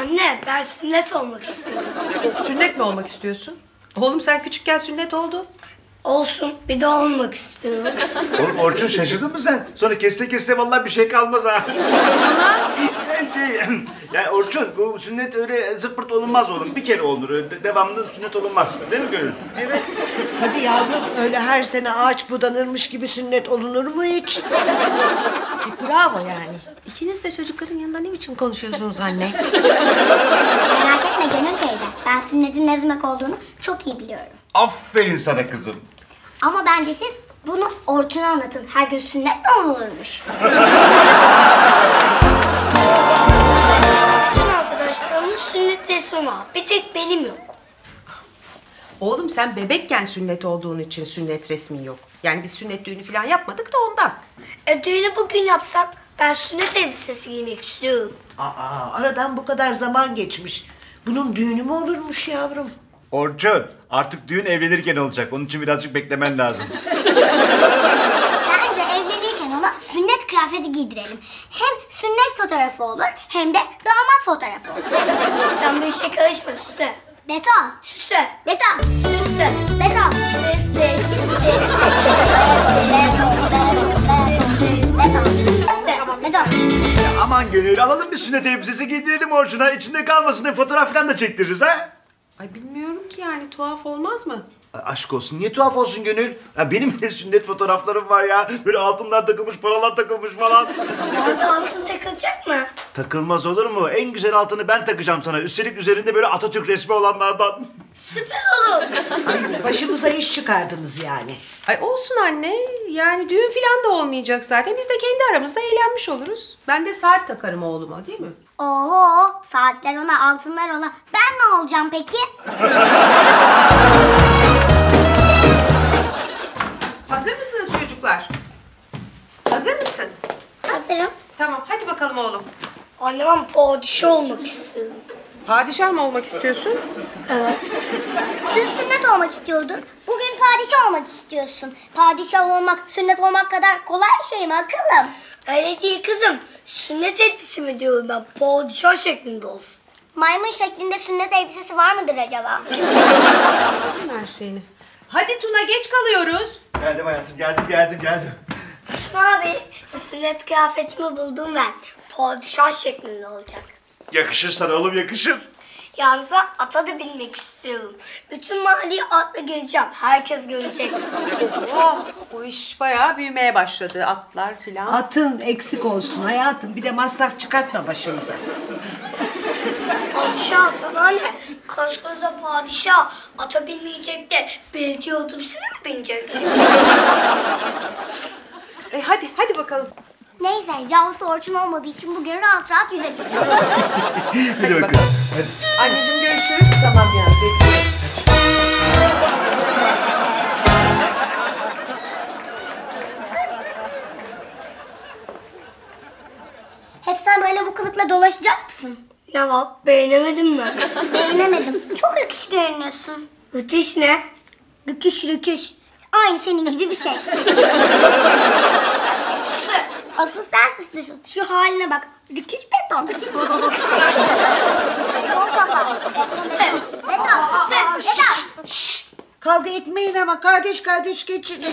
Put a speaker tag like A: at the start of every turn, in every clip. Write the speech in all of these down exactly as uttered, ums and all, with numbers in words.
A: Anne ben sünnet olmak istiyorum.
B: Sünnet mi olmak istiyorsun? Oğlum sen küçükken sünnet oldun.
A: Olsun bir daha olmak istiyorum.
C: Oğlum Orçun şaşırdın mı sen? Sonra keste keste vallahi bir şey kalmaz ha. şey, yani Orçun bu sünnet öyle zırt olunmaz oğlum. Bir kere olunur. De devamlı sünnet olunmaz. Değil mi Gönül?
B: Evet.
D: Tabii yavrum, öyle her sene ağaç budanırmış gibi sünnet olunur mu hiç?
B: Bravo yani. İkiniz de çocukların yanında ne biçim konuşuyorsunuz anne?
E: Merak etme Gönül teyze. Ben sünnetin ne demek olduğunu çok iyi biliyorum.
C: Aferin sana kızım.
E: Ama bence siz bunu Orçun'a anlatın. Her gün sünnet mi olunurmuş?
A: Bütün arkadaşlarımın sünnet resmi var. Bir tek benim yok.
B: Oğlum sen bebekken sünnet olduğun için sünnet resmin yok. Yani biz sünnet düğünü falan yapmadık da ondan.
A: E düğünü bugün yapsak ben sünnet elbisesi giymek istiyorum.
D: Aa, aradan bu kadar zaman geçmiş. Bunun düğünü mü olurmuş yavrum?
C: Orçun artık düğün evlenirken olacak. Onun için birazcık beklemen lazım.
E: Bence evlenirken ona sünnet kıyafeti giydirelim. Hem sünnet fotoğrafı olur hem de damat fotoğrafı olur.
A: Sen bu işe karışma Süslü.
E: Beton.
A: Süslü.
E: Beton.
A: Süslü.
E: Beton.
A: Süslü. Süslü.
E: Beton. Beton.
C: Aman Gönül alalım bir sünnet elbisesi giydirelim Orçun'a. İçinde kalmasın diye fotoğraf falan da çektiririz ha.
B: Ay bilmiyorum ki yani tuhaf olmaz mı?
C: Aşk olsun. Niye tuhaf olsun Gönül? Ya benim de sünnet fotoğraflarım var ya. Böyle altınlar takılmış, paralar takılmış falan.
A: Orada altın takılacak mı?
C: Takılmaz olur mu? En güzel altını ben takacağım sana. Üstelik üzerinde böyle Atatürk resmi olanlardan.
A: Süper olur.
D: Başımıza iş çıkardınız yani.
B: Ay olsun anne. Yani düğün falan da olmayacak zaten. Biz de kendi aramızda eğlenmiş oluruz. Ben de saat takarım oğluma değil mi?
E: Oho, saatler ona, altınlar ona. Ben ne olacağım peki?
B: Hazır mısınız çocuklar? Hazır mısın?
E: Hazırım.
B: Tamam hadi bakalım oğlum.
A: Anne ben padişah olmak istiyorum.
B: Padişah mı olmak istiyorsun?
A: Evet.
E: Dün sünnet olmak istiyordun. Bugün padişah olmak istiyorsun. Padişah olmak, sünnet olmak kadar kolay bir şey mi akıllım?
A: Öyle değil kızım. Sünnet elbisesi mi diyorum ben? Padişah şeklinde olsun.
E: Maymun şeklinde sünnet elbisesi var mıdır acaba?
B: Her şeyini. Hadi Tuna geç kalıyoruz.
C: Geldim hayatım, geldim, geldim, geldim.
A: Tuna abi, sünnet kıyafetimi buldum ben. Padişah şeklinde olacak.
C: Yakışır sana oğlum, yakışır.
A: Yalnız ben ata da binmek istiyorum. Bütün mahalleyi atla gezeceğim. Herkes görecek.
B: Oh, bu iş bayağı büyümeye başladı. Atlar filan.
D: Atın eksik olsun hayatım. Bir de masraf çıkartma başımıza.
A: Padişah ata anne. Koskoca padişah ata binmeyecek de belediye otobüsüne mi binecek?
B: E, hadi, hadi bakalım.
E: Neyse, Javusu Orçun olmadığı için bugün rahat rahat yüzebileceğim.
C: Hadi bakalım. Hadi.
B: Anneciğim görüşürüz. Tamam yani. Bekliyorum.
E: Hep sen böyle bu kılıkla dolaşacak mısın?
A: Ne var? Beğenemedin mi?
E: Beğenemedim. Çok rüküş görünüyorsun.
A: Müthiş ne?
E: Rüküş rüküş. Aynı senin gibi bir şey. Asıl sen süslüsün. Şu haline bak. Rüküş beton. Çok kafa. Beton, beton, beton.
D: Şşt! Kavga etmeyin ama kardeş kardeş geçinin.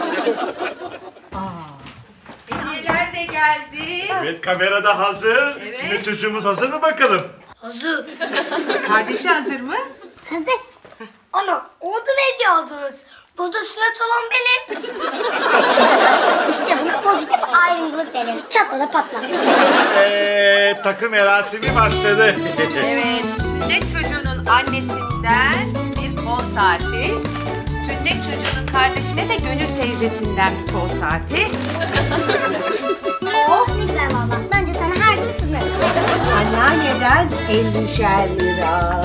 B: Hediyeler de geldi.
C: Evet, kamera da hazır.
B: Evet.
C: Şimdi çocuğumuz hazır mı bakalım?
A: Hazır.
B: Kardeşi hazır mı?
E: Hazır.
A: Ana orada ne hediye aldınız? Burada sünnet olan benim.
E: İşte buna pozitif ayrımcılık denir. Çatla da patla.
C: Eee takım merasimi başladı.
B: Evet, sünnet çocuğunun annesinden bir kol saati. Sünnet çocuğunun kardeşine de Gönül teyzesinden bir kol saati.
E: Oh ne güzel valla. Bence sana her gün sızarım.
D: Anneanneden ellişer lira.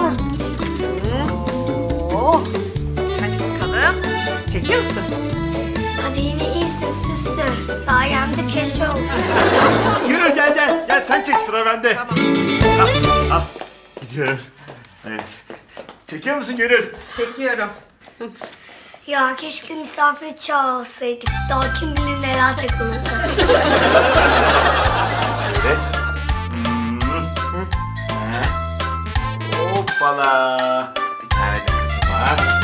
D: Oh.
B: Hadi bakalım. Çekiyor musun?
A: Hadi yine iyisin süslü. Sayemde köşe oldu.
C: Yürü gel gel. Gel sen çek, sıra bende.
B: Tamam.
C: Al, al. Gidiyorum. Evet. Çekiyor musun Gönül?
B: Çekiyorum.
A: Ya keşke misafir çağırsaydık. Daha kim bilir neler takılırdı.
C: Evet. Hmm. Bir tane de kızıma.